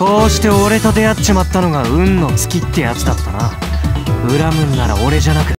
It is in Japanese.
こうして俺と出会っちまったのが運の尽きってやつだったな。恨むんなら俺じゃなく